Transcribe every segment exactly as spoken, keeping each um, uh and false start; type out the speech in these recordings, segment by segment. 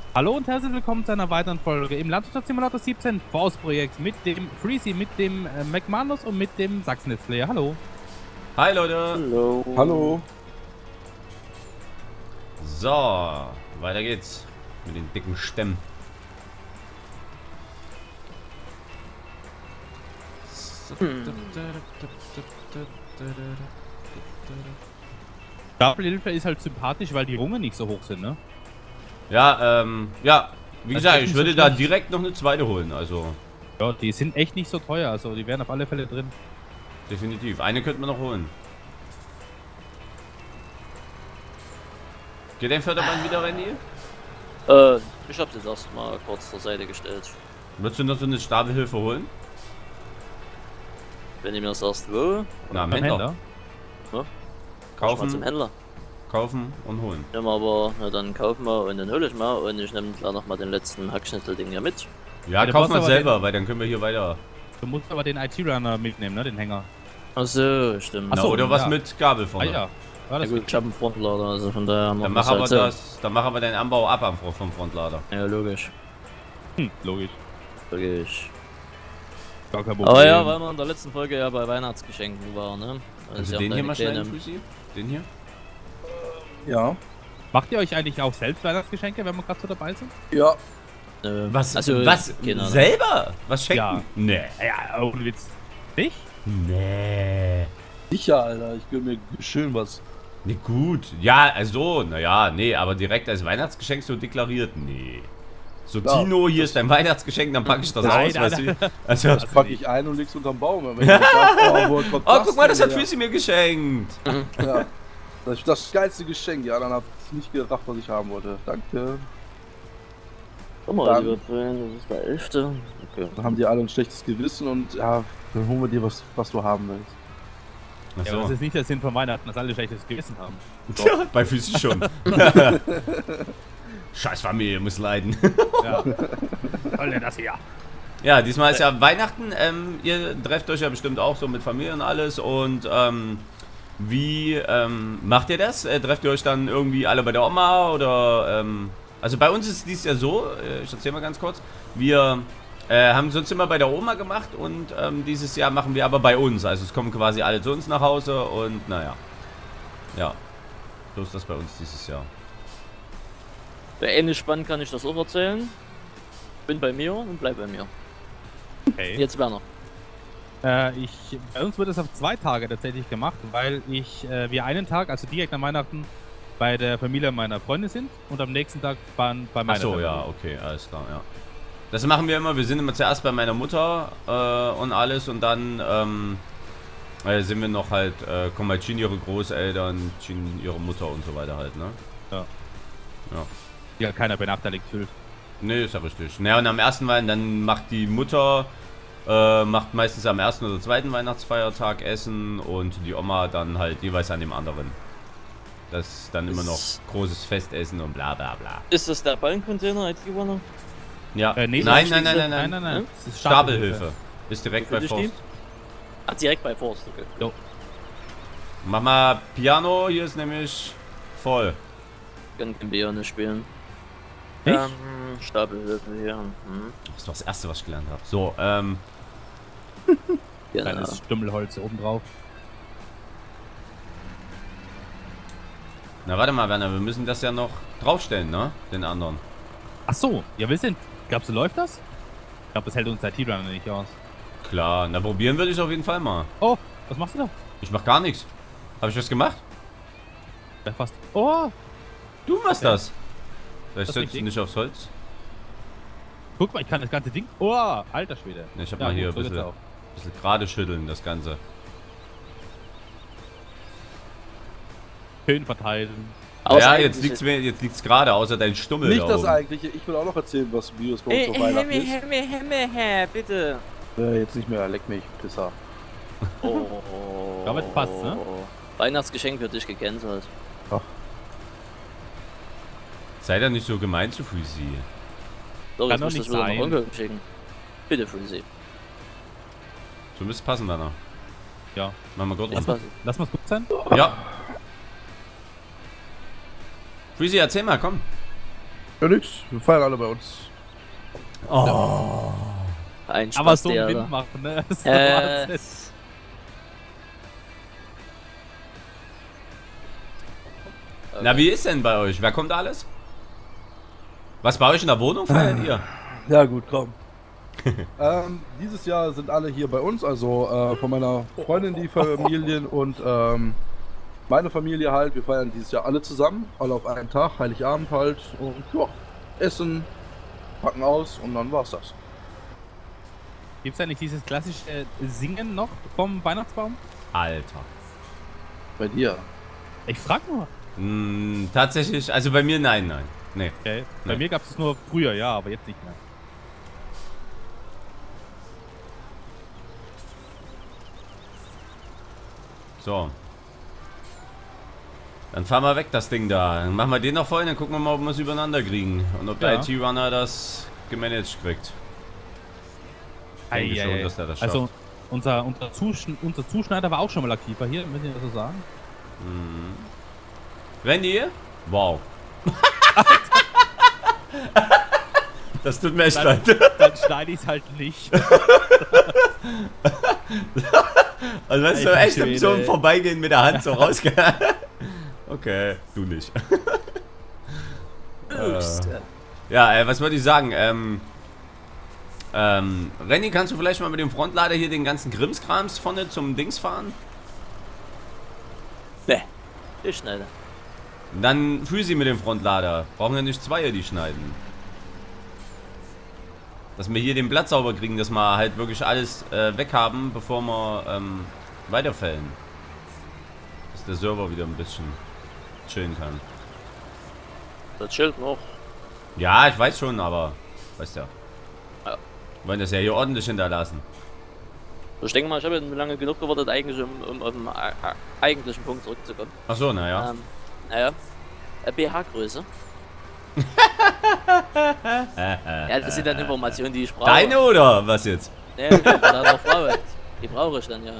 Hallo und herzlich willkommen zu einer weiteren Folge im Landwirtschaft Simulator siebzehn Force-Projekt mit dem Freezy, mit dem äh, McManus und mit dem Sachsen-Let's-Player. Hallo. Hi Leute. Hallo. Hallo. So, weiter geht's mit den dicken Stämmen. Hm. Stapelhilfe ist halt sympathisch, weil die Rungen nicht so hoch sind, ne? Ja, ähm, ja, wie Das gesagt, ist ich nicht würde so da schlecht. direkt noch eine zweite holen, also Ja, die sind echt nicht so teuer, also die wären auf alle Fälle drin. definitiv. Eine könnte man noch holen. Geht dein Förderband wieder, Randy? Äh, ich hab's jetzt erstmal kurz zur Seite gestellt. Würdest du noch so eine Stapelhilfe holen? Wenn ihr mir das erst wo, Na, am Beim Händler. ne? Mal zum Kaufen, Händler. kaufen und holen. Nehmen wir aber, na dann kaufen wir und dann hole ich mal und ich nehme gleich noch mal den letzten Hackschnitzel-Ding hier mit. Ja, Ja, du kauf brauchst mal aber selber, weil dann können wir hier weiter. Du musst aber den I T-Runner mitnehmen, ne? Den Hänger. Achso, stimmt. Ach Na, so, oder was ja. mit Gabel Ah vorne. ja. Ja, Ja das gut, ich hab einen Frontlader, also von daher Dann machen mach wir's aber halt so. das, dann mach aber deinen Anbau ab am Fro- vom Frontlader. Ja, logisch. hm, logisch. Logisch. Gar kein Problem. Aber ja, weil wir in der letzten Folge ja bei Weihnachtsgeschenken waren, ne? Also ja den auch hier eine mal schneiden, kleine- Fusi? Den hier? Ja. Macht ihr euch eigentlich auch selbst Weihnachtsgeschenke, wenn wir gerade so dabei sind? Ja. äh, Was? Also, was? keine Ahnung. Selber? Was schenken? Ja. Nee. Ja, ohne Witz. Nicht? Nee. Sicher, Alter. Ich gönn mir schön was. Nee, gut. Ja, also, naja, nee, aber direkt als Weihnachtsgeschenk so deklariert, nee. So, Ja, Tino, hier ist dein Weihnachtsgeschenk, dann packe ich das Nein, aus, nein, weißt nein. du? Also, Das pack ich ein und leg's unterm Baum. Wenn ich sag, oh, wo kommt oh, guck mal, das hat denn Füße mir geschenkt. her? Ja. Das ist das geilste Geschenk. Ja, dann hab ich nicht gerafft, was ich haben wollte. Danke. Guck mal, Dann- lieber Freund, das ist der elfte. Okay. Dann haben die alle ein schlechtes Gewissen und ja, dann holen wir dir was, was du haben willst. Ach Ja, aber das so. ist nicht der Sinn von Weihnachten, dass alle schlechtes Gewissen haben. Ja, bei Füße schon. Scheiß Familie muss leiden. Ja. Soll denn das hier? Ja, diesmal ist ja Weihnachten. Ähm, ihr trefft euch ja bestimmt auch so mit Familie und alles. Und ähm, wie ähm, macht ihr das? Äh, trefft ihr euch dann irgendwie alle bei der Oma oder? Ähm, also bei uns ist dies ja so. Äh, ich erzähl mal ganz kurz. Wir äh, haben sonst immer bei der Oma gemacht und ähm, dieses Jahr machen wir aber bei uns. Also es kommen quasi alle zu uns nach Hause und naja, ja, so ist das bei uns dieses Jahr. Bei ähnlich spannend kann ich das auch erzählen. Bin bei mir und bleib bei mir. Okay. Jetzt Werner. Äh, ich, bei uns wird es auf zwei Tage tatsächlich gemacht, weil ich, äh, wir einen Tag, also direkt nach Weihnachten, bei der Familie meiner Freunde sind und am nächsten Tag bei, bei Ach meiner so, Familie. ja, okay, alles klar, ja. Das machen wir immer. Wir sind immer zuerst bei meiner Mutter äh, und alles und dann ähm, äh, sind wir noch halt, äh, kommen halt Jean ihre Großeltern, Jean ihre Mutter und so weiter halt, ne? Ja. Ja. Die hat keiner benachteiligt fühlt. Nee, ist ja richtig. Naja, und am ersten Weihnachten, dann macht die Mutter, äh, macht meistens am ersten oder zweiten Weihnachtsfeiertag Essen und die Oma dann halt jeweils an dem anderen. Das ist dann immer noch Ist- großes Festessen und bla bla bla. Ist das der Ballencontainer, I T-Warner? Ja, Äh, nee, nein, das nein, ist- nein, nein, nein, nein, nein. Hm? Das ist Stapelhilfe. Ist direkt bei Wofür Forst. steht? Ah, direkt bei Forst, okay. Jo. Mach mal Piano, hier ist nämlich voll. Kann kein Bier spielen. Nicht? Ähm, Stapelhilfe hier. Hm. Das war das erste, was ich gelernt habe. So, ähm, Genau. Kleines Stümmelholz oben drauf. na warte mal, Werner, wir müssen das ja noch draufstellen, ne? Den anderen. Ach so, ja, wir sind. Glaubst du, läuft das? Ich glaube, das hält uns der T-Runner nicht aus. Klar, na probieren würde ich auf jeden Fall mal. Oh, was machst du da? Ich mach gar nichts. Habe ich was gemacht? Ja, fast. Oh, Du machst Ja. das. Vielleicht Das setzt du richtig. nicht aufs Holz. guck mal, ich kann das ganze Ding. Oh, alter Schwede. Ne, ich hab Ja, mal gut, hier so ein geht's bisschen, auch. bisschen gerade schütteln, das Ganze. Schön verteilen. Außer ja, eigentlich jetzt liegt's mir, jetzt liegt's gerade, außer dein Stummel Nicht da das oben. eigentliche. Ich will auch noch erzählen, was wie es bei uns Ey, auf ey, Weihnachten Hemme, ist. Hemme, Hemme, Hemme, bitte. Äh, jetzt nicht mehr. Leck mich, Pisser. Oh. Damit passt's, ne? Weihnachtsgeschenk für dich gecancelt. Sei da nicht so gemein zu Freezy. So, Kann jetzt doch muss ich nicht das wieder nach sein. Onkel schicken. Bitte, Freezy. So müsste passen, Werner. Ja. Mach mal kurz. Lass mal. Lass mal's gut sein. Ja. Freezy, erzähl mal, komm. Ja, nix. Wir feiern alle bei uns. Oh. Ein Spaß, Aber so der einen da. Wind machen, ne? Das ist Äh, Wahnsinn. Na, wie ist denn bei euch? Wer kommt alles? Was bei euch in der Wohnung feiert ihr? Ja, gut, komm. ähm, dieses Jahr sind alle hier bei uns, also äh, von meiner Freundin die Familien und ähm, meine Familie halt. Wir feiern dieses Jahr alle zusammen, alle auf einen Tag, Heiligabend halt. Und ja, essen, packen aus und dann war's das. Gibt es eigentlich dieses klassische äh, Singen noch vom Weihnachtsbaum? Alter. Bei dir. Ich frag nur. Hm, tatsächlich, also bei mir nein, nein. Nee. Okay. Bei Nee. mir gab es nur früher, ja, aber jetzt nicht mehr. So. Dann fahren wir weg, das Ding da. Dann machen wir den noch voll, dann gucken wir mal, ob wir es übereinander kriegen. Und ob der Ja. I T-Runner das gemanagt kriegt. Ich denke Ei, schon, ei, ei. dass der das Also schafft. unser, unser, Zuschn unser Zuschneider war auch schon mal aktiver hier, müssen wir das so sagen. Randy? Wow. Das tut mir echt leid. Dann schneide ich es halt nicht. Also weißt du, Alter echt im so Schwede. im Vorbeigehen mit der Hand so rausgehen. Okay, du nicht. äh, ja, äh, was wollte ich sagen? Ähm, ähm, Renny, kannst du vielleicht mal mit dem Frontlader hier den ganzen Grimmskrams vorne zum Dings fahren? ne, ich schneide. Dann Füsi mit dem Frontlader. Brauchen wir nicht zwei, die schneiden. Dass wir hier den Platz sauber kriegen, dass wir halt wirklich alles äh, weghaben, bevor wir ähm, weiterfällen. Dass der Server wieder ein bisschen chillen kann. Das Schild noch. Ja, ich weiß schon, aber weißt ja. Ja. Wir wollen das ja hier ordentlich hinterlassen. Ich denke mal, ich habe ja lange genug gewartet, eigentlich um, um auf den äh, äh, eigentlichen Punkt zurückzukommen. Achso, naja. Ähm, naja, äh, B H-Größe. Ja, das sind dann Informationen, die ich brauche. Deine oder was jetzt? Nee, bei deiner Frau. Die brauche ich dann ja.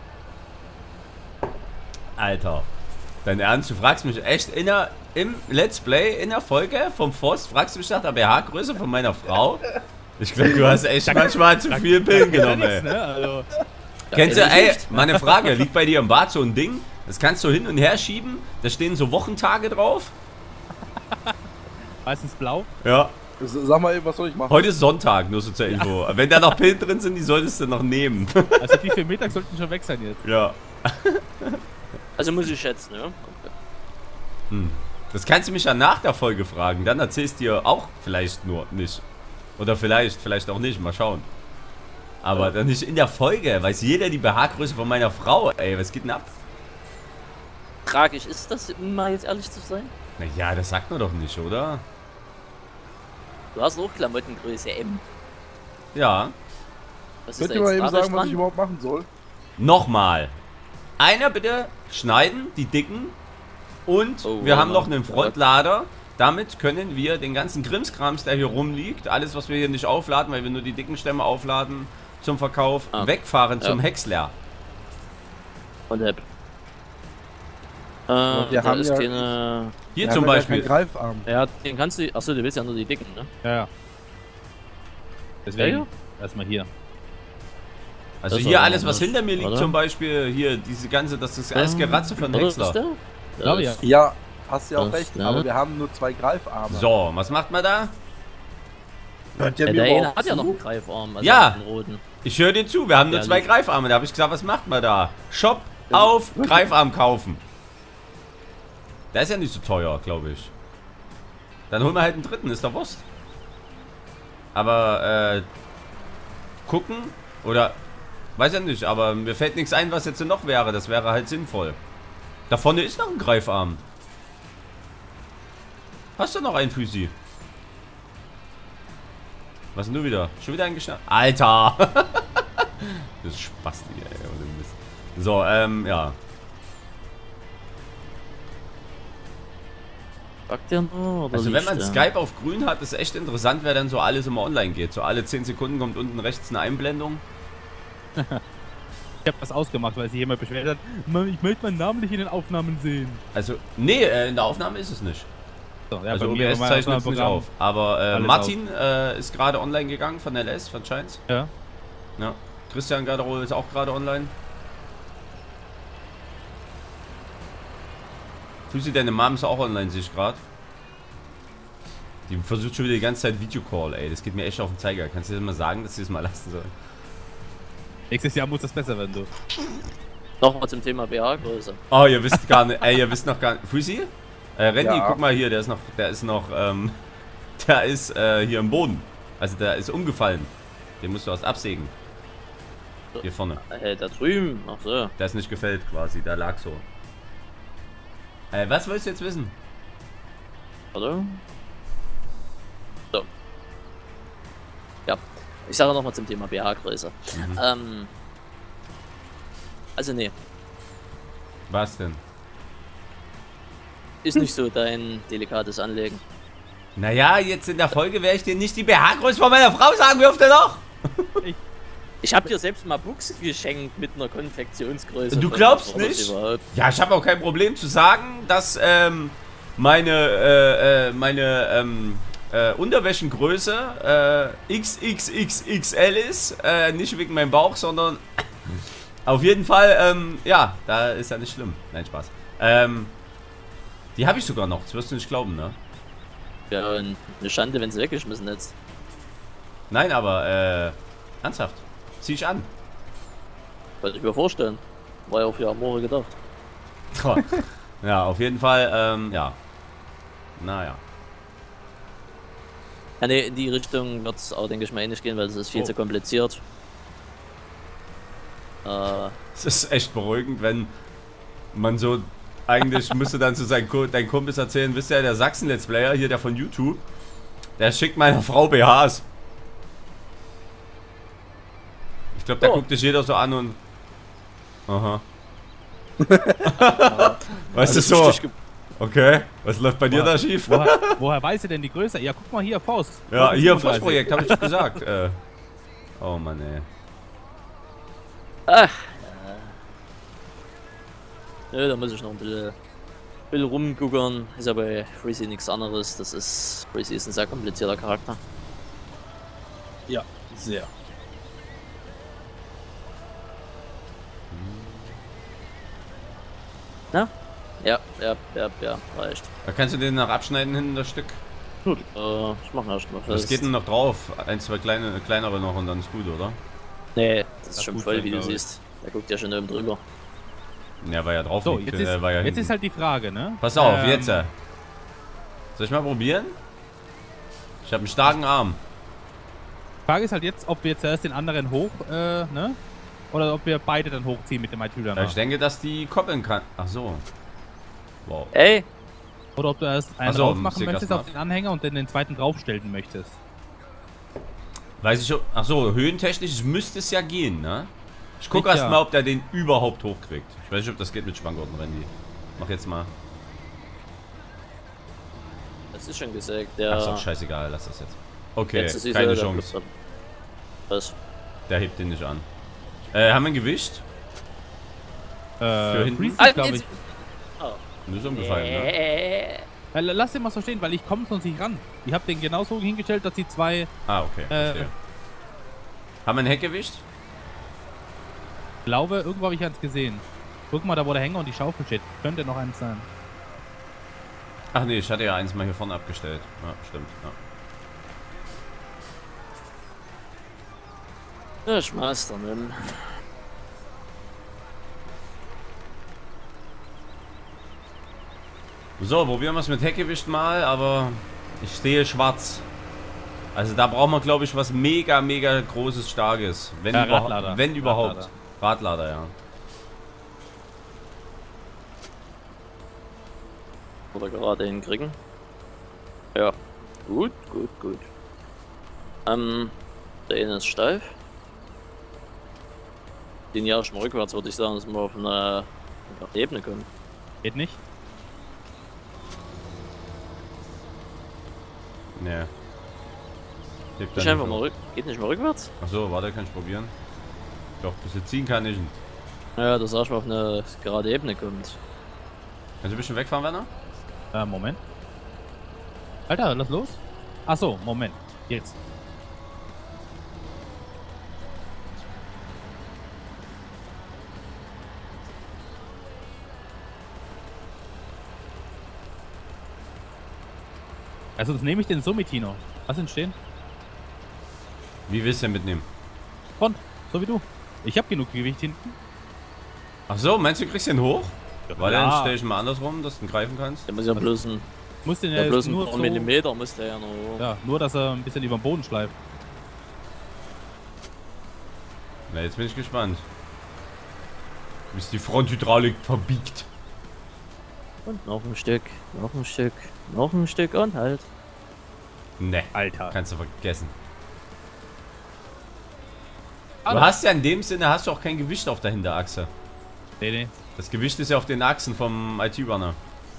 Alter. Dein Ernst, du fragst mich echt in der, im Let's Play, in der Folge vom Forst, fragst du mich nach der B H-Größe von meiner Frau? Ich glaube, du hast echt manchmal zu viel Pillen genommen, ey. Ne? Also, Kennst du, Ja, ey, nicht. mal eine Frage, liegt bei dir im Bad so ein Ding? Das kannst du hin und her schieben, da stehen so Wochentage drauf. meistens blau. Ja. Sag mal eben, was soll ich machen? Heute ist Sonntag, nur so zur Info. Wenn da noch Pillen drin sind, die solltest du noch nehmen. Also die vier Meter sollten schon weg sein jetzt. Ja. Also muss ich schätzen, ja. Okay. Hm. Das kannst du mich ja nach der Folge fragen, dann erzählst du dir auch vielleicht nur nicht. Oder vielleicht, vielleicht auch nicht, mal schauen. Aber dann nicht in der Folge, weiß jeder die B H-Größe von meiner Frau, ey, was geht denn ab? Tragisch ist das, um mal jetzt ehrlich zu sein? Naja, das sagt man doch nicht, oder? Du hast auch Klamottengröße M. Ja. Was Könnt ist ihr da mal jetzt eben tragisch sagen, was ich dran? überhaupt machen soll? Nochmal. Einer bitte schneiden, die dicken. Und Oh, wir haben Mann. noch einen Frontlader. Damit können wir den ganzen Krimskrams, der hier rumliegt, alles, was wir hier nicht aufladen, weil wir nur die dicken Stämme aufladen zum Verkauf, Ah. wegfahren zum Ja. Häcksler. Und Hepp. Äh, wir da haben ist ja- keine... Hier Wir zum haben ja Beispiel. keinen Greifarm. Ja, den kannst du... Achso, du willst ja nur die dicken, ne? Ja, ja. Deswegen Ja, erstmal hier. Also Das hier war alles, noch was nicht, hinter mir liegt, oder? zum Beispiel hier, diese ganze, das ist alles Geratze von Oder Häcksler. ist der? Glaube Das- ja. Ja, hast ja auch Das, recht, ne? aber wir haben nur zwei Greifarme. So, was macht man da? Hört ihr Ja, mir der eine überhaupt hat ja zu? noch einen Greifarm, also Ja. einen roten. Ich höre dir zu, wir haben nur Ja, zwei nicht. Greifarme. Da habe ich gesagt, was macht man da? Shop auf, Greifarm kaufen. Der ist ja nicht so teuer, glaube ich. Dann holen wir halt einen dritten, ist doch Wurst. Aber, äh, gucken oder, weiß ja nicht, aber mir fällt nichts ein, was jetzt noch wäre. Das wäre halt sinnvoll. Da vorne ist noch ein Greifarm. Hast du noch einen Füsi? Was denn du wieder? Schon wieder eingeschnappt? Alter! Das ist Spasti, ey. ohne Mist. So, ähm, ja. Packt der noch? Oder Also wenn man nicht, ja? Skype auf grün hat, ist echt interessant, wer dann so alles immer online geht. So alle zehn Sekunden kommt unten rechts eine Einblendung. Ich habe das ausgemacht, weil sich jemand beschwert hat. Mann, ich möchte meinen Namen nicht in den Aufnahmen sehen. Also, nee, äh, in der Aufnahme ist es nicht. So, ja, also bei O B mir S war mein zeichnet es nicht Programm auf. Aber äh, alles Martin äh, ist gerade online gegangen von L S, von Scheins. Ja. Ja. Christian Garderol ist auch gerade online. Füße, deine Mom ist auch online, sehe ich gerade. Die versucht schon wieder die ganze Zeit Videocall, ey. Das geht mir echt auf den Zeiger. Kannst du dir mal sagen, dass sie das mal lassen sollen? Nächstes Jahr muss das besser werden, du. Nochmal zum Thema B H-Größe. Oh, ihr wisst gar nicht, ey, ihr wisst noch gar nicht. Füßi? Äh, Randy, Ja. guck mal hier, der ist noch, der ist noch, ähm, der ist äh, hier im Boden. Also der ist umgefallen. Den musst du erst absägen. Hier vorne. Äh, da drüben. Ach so. Der ist nicht gefällt quasi, der lag so. Äh, was willst du jetzt wissen? Warte. So. Ja. Ich sage nochmal zum Thema B H-Größe. Mhm. Ähm. Also nee, Was denn? ist nicht so dein delikates Anlegen. Naja, jetzt in der Folge werde ich dir nicht die B H-Größe von meiner Frau sagen, wie oft denn noch? Ich habe dir selbst mal Buchsen geschenkt mit einer Konfektionsgröße. Du von- glaubst von was nicht? überhaupt. Ja, ich habe auch kein Problem zu sagen, dass ähm, meine, äh, äh, meine ähm, äh, Unterwäschengröße äh, X X X X L ist. Äh, nicht wegen meinem Bauch, sondern auf jeden Fall, ähm, ja, da ist ja nicht schlimm. Nein, Spaß. Ähm, die habe ich sogar noch, das wirst du nicht glauben, ne? Ja, und eine Schande, wenn sie weggeschmissen hättest. Nein, aber, äh, ernsthaft. Zieh ich an. Wollte ich mir vorstellen. War ja auch für Amore gedacht. Ja, auf jeden Fall, ähm, ja. Naja. Ja, nee, in die Richtung wird es auch, denke ich mal, eh nicht gehen, weil es ist viel Oh. zu kompliziert. Äh, Es ist echt beruhigend, wenn man so. Eigentlich müsste dann zu seinen Ku- deinen Kumpels erzählen, wisst ihr, der Sachsen-Let's Player, hier der von YouTube, der schickt meiner Frau B Hs. Ich glaube, da Oh. guckt dich jeder so an und. Aha. Weißt du so? richtig ge- Okay, was läuft bei dir da schief? Woher, woher weiß ihr denn die Größe? Ja, guck mal hier, Faust. Ja, Faust hier, siebenunddreißig. Forstprojekt, habe ich doch gesagt. äh. Oh Mann, ey. Ach. Nö, da muss ich noch ein bisschen, bisschen rumguckern. Ist ja bei Freezy nichts anderes. Das ist. Freezy ist ein sehr komplizierter Charakter. Ja, sehr. Ja, ja, ja, ja, reicht. Da kannst du den noch abschneiden hinten, das Stück. Gut, äh, ich mach erst mal fest. Was geht denn noch drauf? Ein, zwei kleine, kleinere noch und dann ist gut, oder? Nee, das ist Das schon gut voll, sein, wie du glaub ich. siehst. Der guckt ja schon oben drüber. Ja, war ja drauf. So, liegt, jetzt, äh, ist, war ja jetzt hinten. ist halt die Frage, ne? Pass auf, Ähm, jetzt. äh. Soll ich mal probieren? Ich habe einen starken Arm. Die Frage ist halt jetzt, ob wir zuerst den anderen hoch, äh, ne? Oder ob wir beide dann hochziehen mit dem Itüder. Ich denke, dass die koppeln kann. Ach so. Wow. Ey, Oder ob du erst einen Ach so, drauf machen Stick möchtest erst auf den Anhänger und dann den zweiten draufstellen möchtest. Weiß ich schon. Ach so, höhentechnisch müsste es ja gehen, ne? Ich gucke Sicher. erst mal, ob der den überhaupt hochkriegt. Ich weiß nicht, ob das geht mit Spanngurten, Randy. Mach jetzt mal. das ist schon gesagt. Der. Ach so, scheißegal, lass das jetzt. Okay, Jetzt ist keine dieser- Chance. Was? Der hebt den nicht an. Äh, haben wir ein Gewicht? Äh, Für hinten? Freezy, Ah, glaube ich. jetzt- Nur so umgefallen, ne? Äh, Äh, lass den mal so stehen, weil ich komme sonst nicht ran. Ich habe den genauso hingestellt, dass die zwei, Ah, okay. äh, Verstehe. Haben wir ein Heckgewicht? glaube, irgendwo habe ich eins gesehen. Guck mal, da wo der Hänger und die Schaufel steht. Könnte noch eins sein. Ach nee, ich hatte ja eins mal hier vorne abgestellt. Ja, stimmt. Ja. Ja, schmeiß dann hin. So, probieren wir es mit Heckgewicht mal, aber ich stehe schwarz. Also da brauchen wir, glaube ich, was mega, mega großes, starkes. Wenn, Ja, überhaupt- Radlader. wenn überhaupt. Radlader. Radlader, ja. Oder gerade hinkriegen. Ja. Gut, gut, gut. Ähm, der eine ist steif. Den ja schon rückwärts würde ich sagen, dass wir auf eine, auf eine Ebene kommen. Geht nicht? Nee. Hebt Ich dann einfach nicht mal hoch. rück. Geht nicht mal rückwärts? Achso, warte, kann ich probieren. Doch, ein bisschen ziehen kann ich. Ja, dass er auf eine gerade Ebene kommt. Kannst du ein bisschen wegfahren, Werner? Äh, Moment. Alter, lass los. Achso, Moment. Jetzt. Also sonst nehme ich den so mit, Tino. Lass ihn stehen. Wie willst du denn mitnehmen? Front, so wie du. Ich habe genug Gewicht hinten. Ach so, meinst du, du kriegst den hoch? Weil Ja. dann stelle ich mal andersrum, dass du ihn greifen kannst. Der muss ja bloß ein, Muss den ja, ja bloß ein nur paar so, Millimeter muss der ja noch. ja, nur dass er ein bisschen über den Boden schleift. Na, jetzt bin ich gespannt. Wie es die Fronthydraulik verbiegt. Und noch ein Stück, noch ein Stück, noch ein Stück und halt. Ne, Alter. kannst du vergessen. Du Alter. hast ja in dem Sinne, hast du auch kein Gewicht auf der Hinterachse. Nee, nee. Das Gewicht ist ja auf den Achsen vom I T-Runner.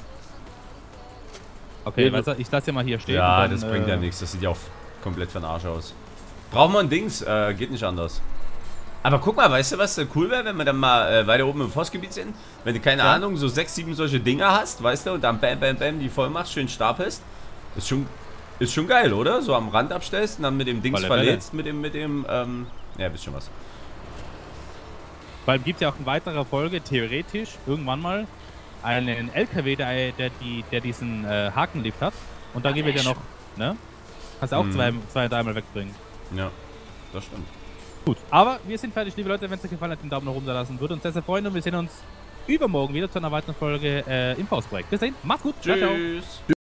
Okay, Nee, weißt du, ich lass ja mal hier stehen. Ja, und dann, das bringt äh, ja nichts. Das sieht ja auch komplett für den Arsch aus. Braucht man ein Dings, äh, geht nicht anders. Aber guck mal, weißt du, was äh, cool wäre, wenn wir dann mal äh, weiter oben im Forstgebiet sind? Wenn du, keine Ja. Ahnung, so sechs, sieben solche Dinger hast, weißt du, und dann bam, bam, bam, die voll machst, schön stapelst. Ist schon, ist schon geil, oder? So am Rand abstellst und dann mit dem Dings Volle Welle. verlädst, mit dem, mit dem, ähm, ja, wisst schon was. Weil es gibt ja auch in weiterer Folge theoretisch irgendwann mal einen L K W, der, der, die, der diesen äh, Hakenlift hat. Und da gibt es ja noch, ne? Kannst du auch Mhm. zwei, zwei, dreimal wegbringen. Ja, das stimmt. Gut, aber wir sind fertig, liebe Leute. Wenn es euch gefallen hat, den Daumen nach oben da lassen. Würde uns sehr, sehr freuen. Und wir sehen uns übermorgen wieder zu einer weiteren Folge äh, im Faustprojekt. Bis dahin, macht's gut. Ciao, ciao. Tschüss.